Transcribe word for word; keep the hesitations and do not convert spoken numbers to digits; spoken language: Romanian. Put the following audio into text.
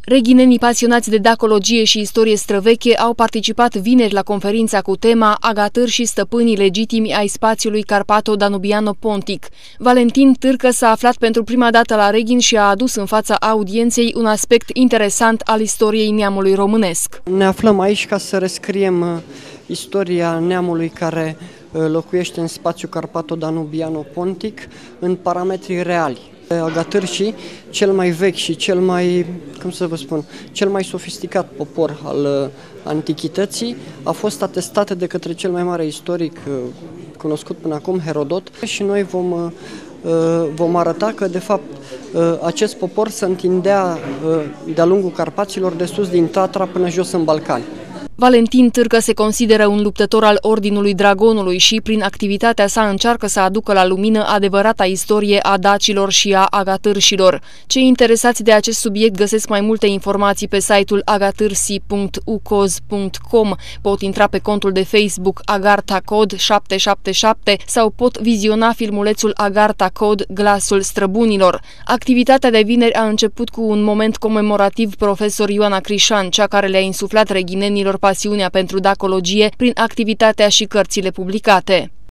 Reghinenii pasionați de dacologie și istorie străveche au participat vineri la conferința cu tema Agatâri și stăpânii legitimi ai spațiului Carpato-Danubiano-Pontic. Valentin Târcă s-a aflat pentru prima dată la Reghin și a adus în fața audienței un aspect interesant al istoriei neamului românesc. Ne aflăm aici ca să rescriem istoria neamului care locuiește în spațiul Carpato-Danubiano-Pontic în parametri reali. Agatârșii, cel mai vechi și cel mai, cum să vă spun, cel mai sofisticat popor al antichității, a fost atestat de către cel mai mare istoric cunoscut până acum, Herodot, și noi vom, vom arăta că, de fapt, acest popor se întindea de-a lungul Carpaților, de sus din Tatra până jos în Balcani. Valentin Târcă se consideră un luptător al Ordinului Dragonului și, prin activitatea sa, încearcă să aducă la lumină adevărata istorie a dacilor și a agatârșilor. Cei interesați de acest subiect găsesc mai multe informații pe site-ul agatârsi punct ucoz punct com, pot intra pe contul de Facebook Agartha Cod șapte șapte șapte sau pot viziona filmulețul Agartha Cod Glasul Străbunilor. Activitatea de vineri a început cu un moment comemorativ profesor Ioana Crișan, cea care le-a insuflat reghinenilor pasiunea pentru dacologie prin activitatea și cărțile publicate.